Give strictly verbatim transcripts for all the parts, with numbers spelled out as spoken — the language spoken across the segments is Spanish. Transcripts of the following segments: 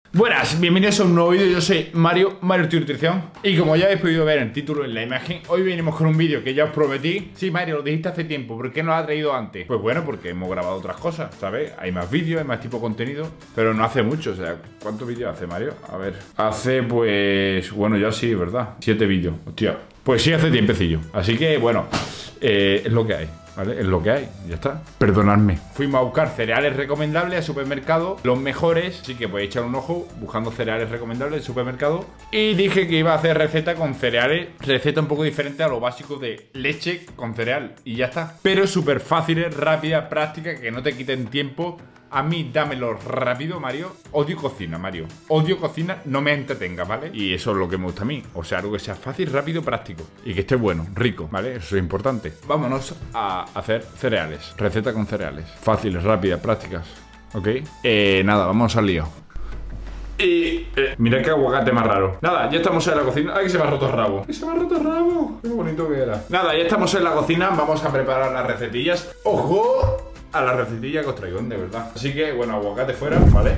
Buenas, bienvenidos a un nuevo vídeo. Yo soy Mario, Mario Tu Nutrición. Y como ya habéis podido ver en el título, en la imagen, hoy venimos con un vídeo que ya os prometí. Sí, Mario, lo dijiste hace tiempo, ¿por qué no lo has traído antes? Pues bueno, porque hemos grabado otras cosas, ¿sabes? Hay más vídeos, hay más tipo de contenido, pero no hace mucho, o sea, ¿cuántos vídeos hace, Mario? A ver, hace pues... bueno, ya sí, ¿verdad? Siete vídeos, hostia. Pues sí, hace tiempecillo. Así que, bueno, eh, es lo que hay. ¿Vale? Es lo que hay, ya está. Perdonadme. Fuimos a buscar cereales recomendables al supermercado, los mejores, así que podéis echar un ojo buscando cereales recomendables del supermercado. Y dije que iba a hacer receta con cereales, receta un poco diferente a lo básico de leche con cereal. Y ya está. Pero súper fáciles, rápidas, prácticas, que no te quiten tiempo. A mí dámelo rápido, Mario. Odio cocina, Mario. Odio cocina, no me entretenga, ¿vale? Y eso es lo que me gusta a mí. O sea, algo que sea fácil, rápido, práctico. Y que esté bueno, rico, ¿vale? Eso es importante. Vámonos a hacer cereales. Receta con cereales. Fáciles, rápidas, prácticas. ¿Ok? Eh, nada, vamos al lío. Y... Eh, mira qué aguacate más raro. Nada, ya estamos en la cocina. ¡Ay, que se me ha roto el rabo! ¡Que se me ha roto el rabo! ¡Qué bonito que era! Nada, ya estamos en la cocina. Vamos a preparar las recetillas. ¡Ojo! A la recetilla que os traigo, de verdad. Así que, bueno, aguacate fuera, ¿vale?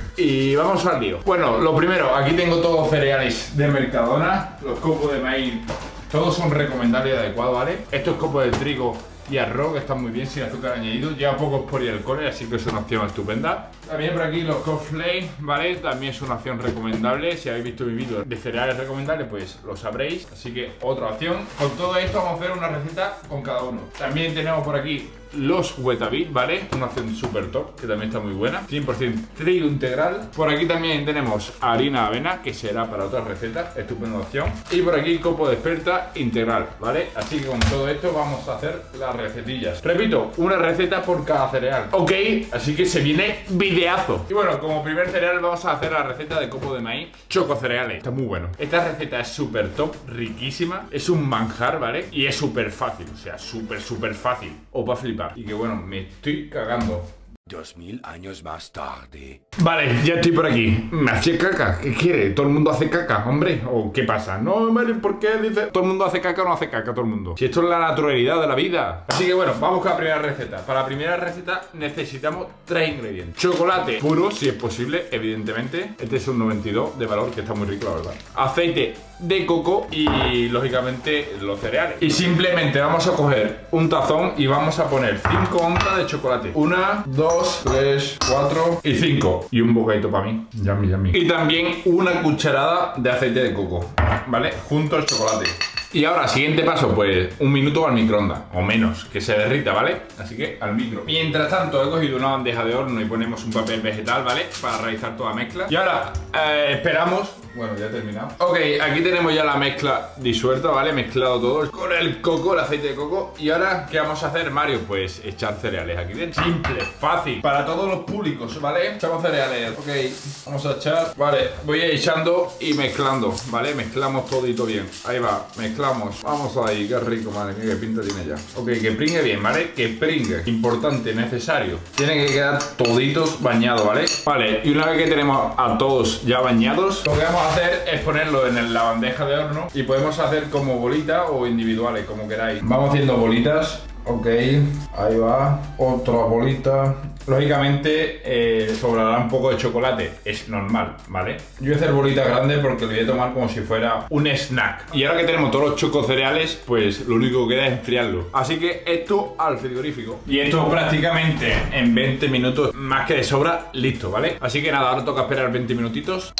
Y vamos al lío. Bueno, lo primero, aquí tengo todos cereales de Mercadona. Los copos de maíz, todos son recomendables y adecuados, ¿vale? Estos copos de trigo y arroz, que están muy bien, sin azúcar añadido. Lleva pocos polialcoholes, así que es una opción estupenda. También por aquí los cornflakes, ¿vale? También es una opción recomendable. Si habéis visto mi vídeo de cereales recomendables, pues lo sabréis. Así que otra opción. Con todo esto vamos a hacer una receta con cada uno. También tenemos por aquí los Weetabix, ¿vale? Una opción super top, que también está muy buena. cien por cien trigo integral. Por aquí también tenemos harina de avena, que será para otras recetas. Estupenda opción. Y por aquí copo de espelta integral, ¿vale? Así que con todo esto vamos a hacer las recetillas. Repito, una receta por cada cereal. Ok, así que se viene videazo. Y bueno, como primer cereal vamos a hacer la receta de copo de maíz choco cereales. Está muy bueno. Esta receta es súper top, riquísima. Es un manjar, ¿vale? Y es súper fácil, o sea, súper, súper fácil. Os va a flipar. Y que bueno, me estoy cagando. Dos mil años más tarde. Vale, ya estoy por aquí. Me hacía caca. ¿Qué quiere? ¿Todo el mundo hace caca, hombre? ¿O qué pasa? No, Mario, ¿por qué dice todo el mundo hace caca o no hace caca todo el mundo? Si esto es la naturalidad de la vida. Así que bueno, vamos con la primera receta. Para la primera receta necesitamos tres ingredientes. Chocolate puro, si es posible, evidentemente. Este es un noventa y dos de valor, que está muy rico, la verdad. Aceite de coco y, lógicamente, los cereales. Y simplemente vamos a coger un tazón y vamos a poner cinco onzas de chocolate. Una, dos, tres, cuatro y cinco. Y un bocadito para mí. Yummy, yummy. Y también una cucharada de aceite de coco, ¿vale? Junto al chocolate. Y ahora, siguiente paso, pues un minuto al microondas, o menos, que se derrita, ¿vale? Así que al micro. Mientras tanto, he cogido una bandeja de horno y ponemos un papel vegetal, ¿vale? Para realizar toda la mezcla. Y ahora, eh, esperamos. Bueno, ya he terminado. Ok, aquí tenemos ya la mezcla disuelta, ¿vale? Mezclado todo con el coco, el aceite de coco. Y ahora, ¿qué vamos a hacer, Mario? Pues echar cereales aquí dentro. Simple, fácil, para todos los públicos, ¿vale? Echamos cereales, ok. Vamos a echar, vale. Voy a ir echando y mezclando, ¿vale? Mezclamos todito bien. Ahí va, mezclamos. Vamos ahí, qué rico, madre mía, qué pinta tiene ya. Ok, que pringue bien, ¿vale? Que pringue. Importante, necesario. Tienen que quedar toditos bañados, ¿vale? Vale, y una vez que tenemos a todos ya bañados, lo que vamos a hacer es ponerlo en la bandeja de horno y podemos hacer como bolitas o individuales, como queráis. Vamos haciendo bolitas. Ok, ahí va, otra bolita. Lógicamente eh, sobrará un poco de chocolate, es normal, ¿vale? Yo voy a hacer bolitas grandes porque lo voy a tomar como si fuera un snack. Y ahora que tenemos todos los chocos cereales, pues lo único que queda es enfriarlo. Así que esto al frigorífico. Y esto prácticamente en veinte minutos, más que de sobra, listo, ¿vale? Así que nada, ahora toca esperar veinte minutitos.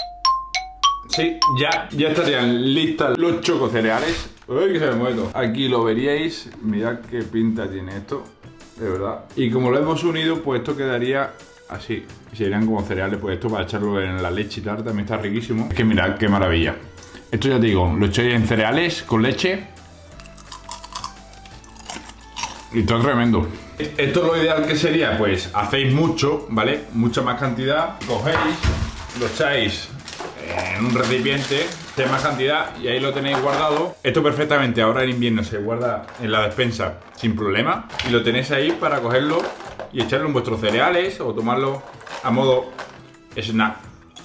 Sí, ya, ya estarían listas los chocos cereales. Uy, que se me mueve todo. Aquí lo veríais. Mirad qué pinta tiene esto, de verdad. Y como lo hemos unido, pues esto quedaría así. Y serían como cereales, pues esto para echarlo en la leche y tal, también está riquísimo. Es que mirad qué maravilla. Esto ya te digo, lo echáis en cereales con leche. Y está tremendo. Esto es lo ideal que sería, pues hacéis mucho, ¿vale? Mucha más cantidad. Cogéis, lo echáis en un recipiente de más cantidad y ahí lo tenéis guardado. Esto perfectamente ahora en invierno se guarda en la despensa sin problema y lo tenéis ahí para cogerlo y echarlo en vuestros cereales o tomarlo a modo snack.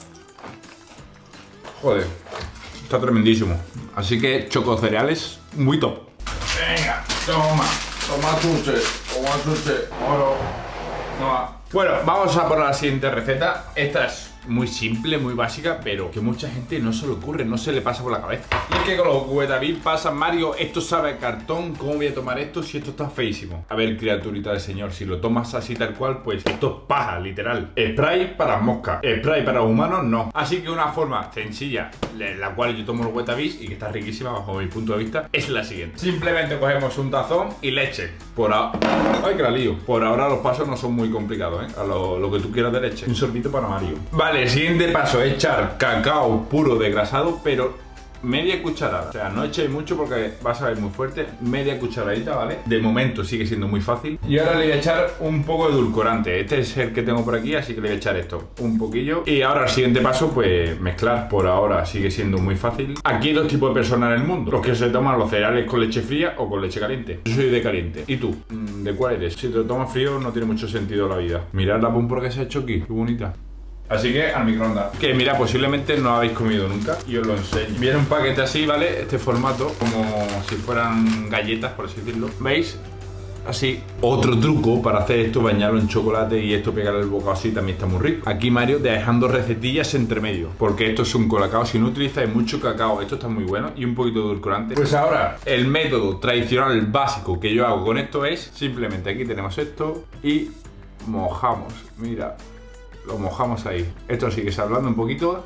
Joder, está tremendísimo. Así que choco cereales muy top. Venga, toma, toma chuche, toma chuche, oro. No va. Bueno, vamos a por la siguiente receta. Esta es muy simple, muy básica, pero que mucha gente no se le ocurre, no se le pasa por la cabeza. Y es que con los Wetavill pasa, Mario, esto sabe a cartón, ¿cómo voy a tomar esto si esto está feísimo? A ver, criaturita del señor, si lo tomas así tal cual, pues esto es paja, literal. Spray para moscas, spray para humanos, no. Así que una forma sencilla, la cual yo tomo los Wetavill y que está riquísima bajo mi punto de vista, es la siguiente. Simplemente cogemos un tazón y leche. Por ahora... ¡Ay, que la lío! Por ahora los pasos no son muy complicados, ¿eh? A lo, lo que tú quieras de leche. Un sorbito para Mario. Vale, el siguiente paso es echar cacao puro desgrasado, pero media cucharada. O sea, no echéis mucho porque va a saber muy fuerte. Media cucharadita, ¿vale? De momento sigue siendo muy fácil. Y ahora le voy a echar un poco de edulcorante. Este es el que tengo por aquí, así que le voy a echar esto. Un poquillo. Y ahora el siguiente paso, pues mezclar. Por ahora sigue siendo muy fácil. Aquí hay dos tipos de personas en el mundo. Los que se toman los cereales con leche fría o con leche caliente. Yo soy de caliente. ¿Y tú? ¿De cuál eres? Si te lo tomas frío no tiene mucho sentido la vida. Mirad la púmpora que se ha hecho aquí. Qué bonita. Así que al microondas. Que mira, posiblemente no habéis comido nunca y os lo enseño. Viene un paquete así, ¿vale? Este formato, como si fueran galletas, por así decirlo. ¿Veis? Así. Otro truco para hacer esto, bañarlo en chocolate y esto pegarle el bocado así también está muy rico. Aquí Mario dejando recetillas entre medio, porque esto es un colacao. Si no utilizáis mucho cacao, esto está muy bueno. Y un poquito de edulcorante. Pues ahora, el método tradicional básico que yo hago con esto es simplemente aquí tenemos esto y mojamos. Mira. Lo mojamos ahí. Esto sigue hablando un poquito.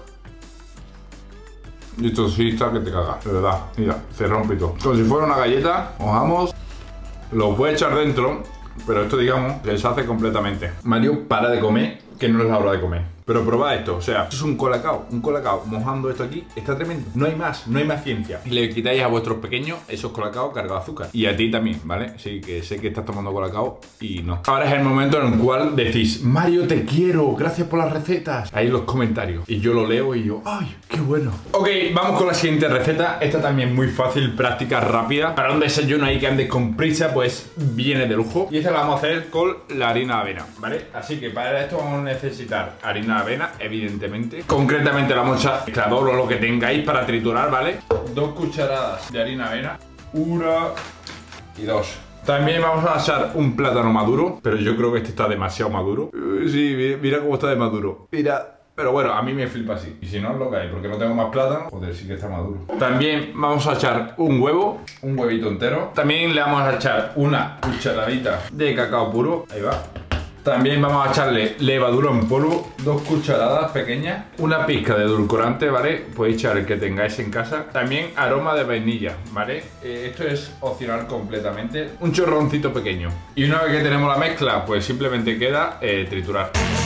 Y esto sí está que te cagas, de verdad. Mira, se rompe todo. Como si fuera una galleta, mojamos. Lo puedes echar dentro, pero esto, digamos, se deshace completamente. Mario, para de comer, que no es la hora de comer. Pero probad esto, o sea, esto es un colacao, un colacao mojando esto aquí, está tremendo. No hay más, no hay más ciencia. Y le quitáis a vuestros pequeños esos colacaos cargados de azúcar. Y a ti también, ¿vale? Sí, que sé que estás tomando colacao y no. Ahora es el momento en el cual decís, Mario, te quiero, gracias por las recetas. Ahí en los comentarios. Y yo lo leo y yo, ¡ay, qué bueno! Ok, vamos con la siguiente receta. Esta también muy fácil, práctica, rápida. Para un desayuno ahí que andes con prisa, pues viene de lujo. Y esta la vamos a hacer con la harina de avena, ¿vale? Así que para esto vamos a necesitar harina de avena, evidentemente. Concretamente la vamos a mezclador o lo que tengáis para triturar, ¿vale? Dos cucharadas de harina de avena. Una y dos. También vamos a echar un plátano maduro, pero yo creo que este está demasiado maduro. Sí, mira cómo está de maduro. Mira. Pero bueno, a mí me flipa así. Y si no, es lo que hay, porque no tengo más plátano. Joder, sí que está maduro. También vamos a echar un huevo, un huevito entero. También le vamos a echar una cucharadita de cacao puro. Ahí va. También vamos a echarle levadura en polvo, dos cucharadas pequeñas, una pizca de edulcorante, ¿vale? Podéis echar el que tengáis en casa. También aroma de vainilla, ¿vale? Eh, esto es opcional completamente. Un chorroncito pequeño. Y una vez que tenemos la mezcla, pues simplemente queda eh, triturar.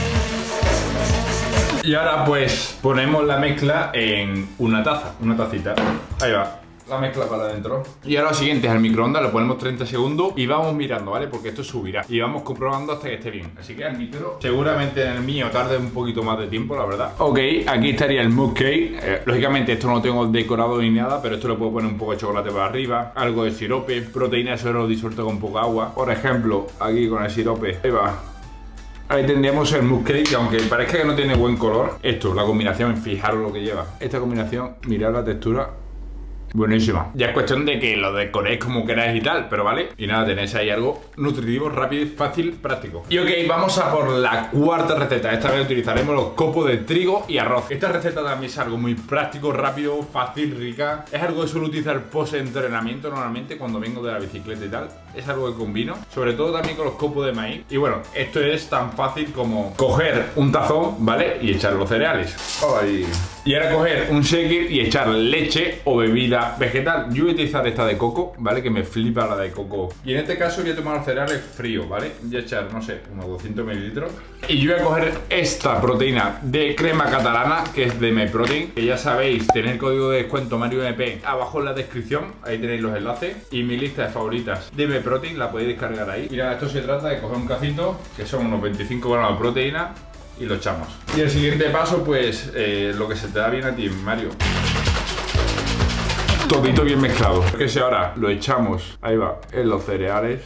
Y ahora pues ponemos la mezcla en una taza, una tacita. Ahí va. La mezcla para adentro. Y ahora lo siguiente es al microondas, lo ponemos treinta segundos y vamos mirando, ¿vale? Porque esto subirá. Y vamos comprobando hasta que esté bien. Así que al micro, seguramente en el mío tarde un poquito más de tiempo, la verdad. Ok, aquí estaría el mousse cake. Eh, lógicamente esto no lo tengo decorado ni nada, pero esto le puedo poner un poco de chocolate por arriba, algo de sirope, proteína de suero disuelta con poca agua. Por ejemplo, aquí con el sirope. Ahí va. Ahí tendríamos el mousse cake, que aunque parezca que no tiene buen color, esto, la combinación, fijaros lo que lleva. Esta combinación, mirad la textura. Buenísima. Ya es cuestión de que lo decoréis como queráis y tal, pero vale. Y nada, tenéis ahí algo nutritivo, rápido, fácil, práctico. Y ok, vamos a por la cuarta receta. Esta vez utilizaremos los copos de trigo y arroz. Esta receta también es algo muy práctico, rápido, fácil, rica. Es algo que suelo utilizar post-entrenamiento normalmente cuando vengo de la bicicleta y tal. Es algo que combino, sobre todo también con los copos de maíz. Y bueno, esto es tan fácil como coger un tazón, ¿vale? Y echar los cereales. Ay. Y ahora coger un shaker y echar leche o bebida vegetal. Yo voy a utilizar esta de coco, ¿vale? Que me flipa la de coco. Y en este caso voy a tomar los cereales fríos, ¿vale? Voy a echar, no sé, unos doscientos mililitros. Y yo voy a coger esta proteína de crema catalana, que es de MyProtein. Que ya sabéis, tenéis el código de descuento Mario M P abajo en la descripción. Ahí tenéis los enlaces. Y mi lista de favoritas de MyProtein la podéis descargar ahí. Mira, esto se trata de coger un cacito, que son unos veinticinco gramos de proteína, y lo echamos. Y el siguiente paso, pues, eh, lo que se te da bien a ti, Mario. Todito bien mezclado. Que si ahora lo echamos, ahí va, en los cereales.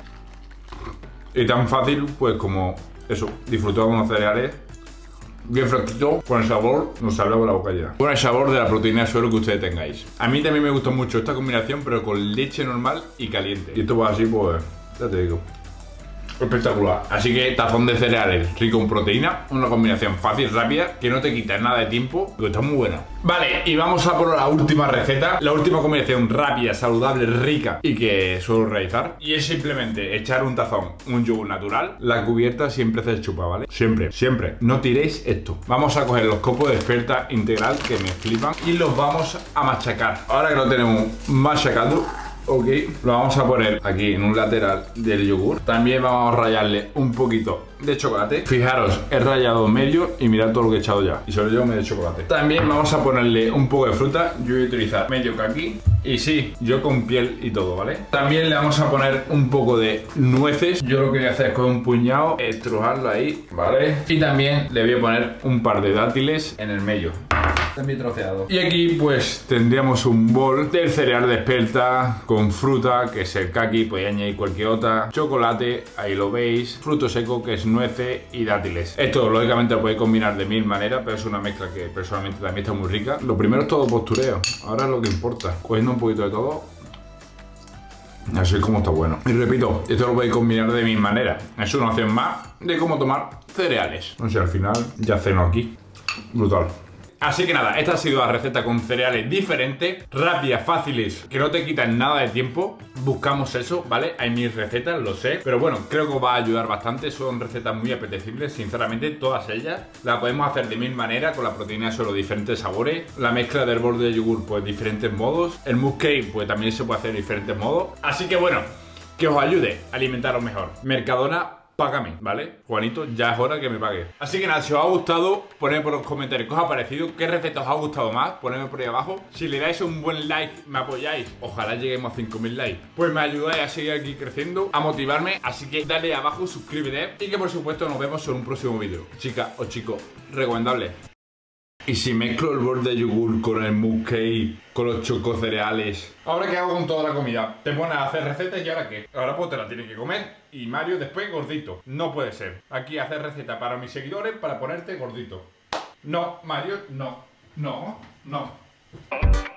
Y tan fácil, pues, como eso, disfrutar con los cereales. Bien fresquito, con el sabor, nos sale por la boca ya. Con el sabor de la proteína de suero que ustedes tengáis. A mí también me gusta mucho esta combinación, pero con leche normal y caliente. Y esto va así, pues, ya te digo. Espectacular. Así que tazón de cereales rico en proteína, una combinación fácil, rápida, que no te quita nada de tiempo, que está muy buena. Vale, y vamos a por la última receta, la última combinación rápida, saludable, rica y que suelo realizar. Y es simplemente echar un tazón, un yogur natural, la cubierta siempre se chupa, ¿vale? Siempre, siempre. No tiréis esto. Vamos a coger los copos de Experta integral, que me flipan, y los vamos a machacar. Ahora que lo tenemos machacado, ok, lo vamos a poner aquí en un lateral del yogur. También vamos a rallarle un poquito de chocolate. Fijaros, he rallado medio y mirad todo lo que he echado ya. Y solo llevo medio chocolate. También vamos a ponerle un poco de fruta. Yo voy a utilizar medio caqui. Y sí, yo con piel y todo, ¿vale? También le vamos a poner un poco de nueces. Yo lo que voy a hacer es con un puñado, estrujarlo ahí, ¿vale? Y también le voy a poner un par de dátiles en el medio. También troceado. Y aquí pues tendríamos un bol del cereal de Experta con fruta, que es el kaki, podéis añadir cualquier otra, chocolate, ahí lo veis, fruto seco, que es nueces, y dátiles. Esto lógicamente lo podéis combinar de mil maneras, pero es una mezcla que personalmente también está muy rica. Lo primero es todo postureo, ahora es lo que importa, cogiendo un poquito de todo. Así es como está bueno. Y repito, esto lo podéis combinar de mil maneras. Es una opción más de cómo tomar cereales. No sé, al final ya ceno aquí. Brutal. Así que nada, esta ha sido la receta con cereales diferentes, rápidas, fáciles, que no te quitan nada de tiempo. Buscamos eso, ¿vale? Hay mil recetas, lo sé, pero bueno, creo que os va a ayudar bastante. Son recetas muy apetecibles, sinceramente, todas ellas. La podemos hacer de mil maneras, con la proteína solo diferentes sabores. La mezcla del borde de yogur, pues diferentes modos. El mousse cake, pues también se puede hacer de diferentes modos. Así que bueno, que os ayude a alimentaros mejor. Mercadona, págame, ¿vale? Juanito, ya es hora que me pague. Así que nada, si os ha gustado, ponedme por los comentarios qué os ha parecido, qué receta os ha gustado más, ponedme por ahí abajo. Si le dais un buen like, me apoyáis, ojalá lleguemos a cinco mil likes, pues me ayudáis a seguir aquí creciendo, a motivarme. Así que dale abajo, suscríbete, y que por supuesto nos vemos en un próximo vídeo. Chica o chico, recomendable. Y si mezclo el bol de yogur con el mousse cake, con los chocos cereales, ¿ahora qué hago con toda la comida? Te pones a hacer recetas y ¿ahora qué? Ahora pues te la tienes que comer. Y Mario después gordito. No puede ser. Aquí hacer receta para mis seguidores para ponerte gordito. No, Mario, no. No, no.